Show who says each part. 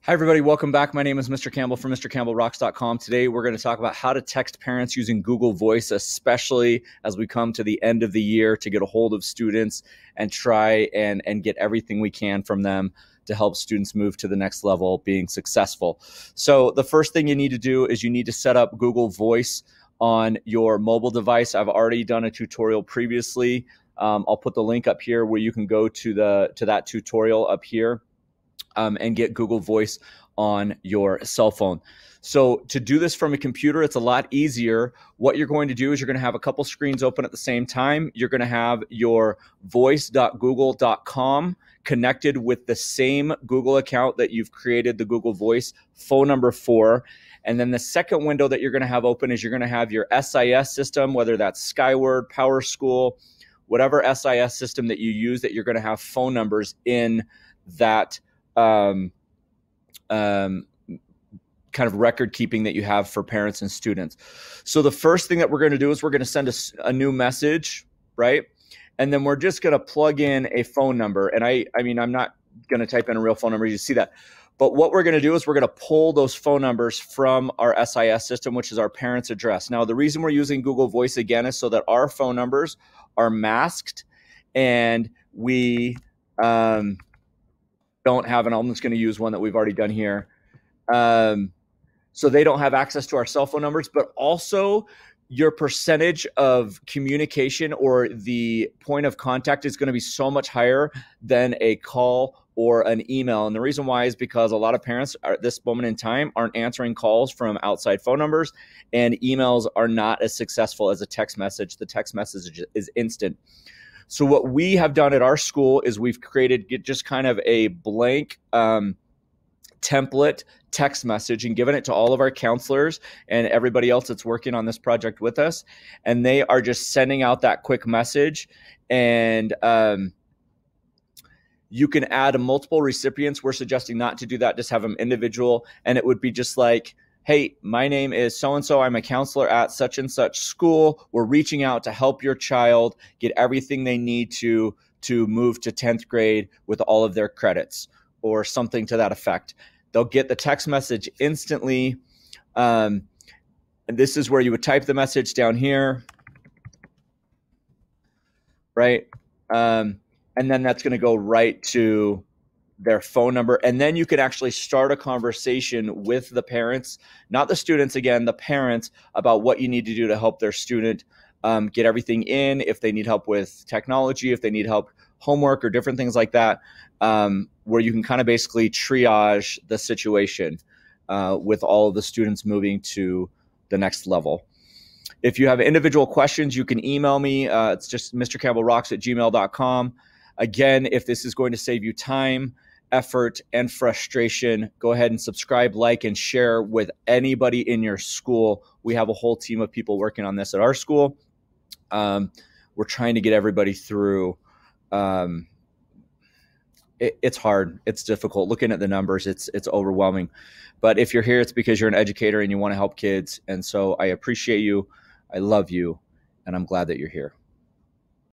Speaker 1: Hi, everybody. Welcome back. My name is Mr. Campbell from MrCampbellRocks.com. Today, we're going to talk about how to text parents using Google Voice, especially as we come to the end of the year to get a hold of students and try and get everything we can from them to help students move to the next level, being successful. So the first thing you need to do is you need to set up Google Voice on your mobile device. I've already done a tutorial previously. I'll put the link up here where you can go to that tutorial up here. And get Google Voice on your cell phone. So to do this from a computer, it's a lot easier. What you're going to do is you're going to have a couple screens open at the same time. You're going to have your voice.google.com connected with the same Google account that you've created the Google Voice phone number for. And then the second window that you're going to have open is you're going to have your SIS system, whether that's Skyward, PowerSchool, whatever SIS system that you use, that you're going to have phone numbers in that kind of record keeping that you have for parents and students. So the first thing that we're going to do is we're going to send a new message, right? And then we're just going to plug in a phone number. And I mean, I'm not going to type in a real phone number. You see that. But what we're going to do is we're going to pull those phone numbers from our SIS system, which is our parents' address. Now, the reason we're using Google Voice again is so that our phone numbers are masked and we don't have, and I'm just going to use one that we've already done here. So they don't have access to our cell phone numbers, but also your percentage of communication or the point of contact is going to be so much higher than a call or an email. And the reason why is because a lot of parents at this moment in time aren't answering calls from outside phone numbers, and emails are not as successful as a text message. The text message is instant. So what we have done at our school is we've created just kind of a blank template text message and given it to all of our counselors and everybody else that's working on this project with us. And they are just sending out that quick message. And you can add multiple recipients. We're suggesting not to do that, just have them individual. And it would be just like, hey, my name is so-and-so. I'm a counselor at such and such school. We're reaching out to help your child get everything they need to move to 10th grade with all of their credits, or something to that effect. They'll get the text message instantly. And this is where you would type the message down here, right? And then that's going to go right to their phone number. And then you can actually start a conversation with the parents, not the students, again, the parents, about what you need to do to help their student get everything in, if they need help with technology, if they need help homework or different things like that, where you can kind of basically triage the situation with all of the students moving to the next level. If you have individual questions, you can email me. It's just mrcampbellrocks@gmail.com. Again, if this is going to save you time, effort, and frustration, go ahead and subscribe, like, and share with anybody in your school. We have a whole team of people working on this at our school. We're trying to get everybody through. It's hard. It's difficult. Looking at the numbers, it's overwhelming. But if you're here, it's because you're an educator and you want to help kids. And so I appreciate you. I love you. And I'm glad that you're here.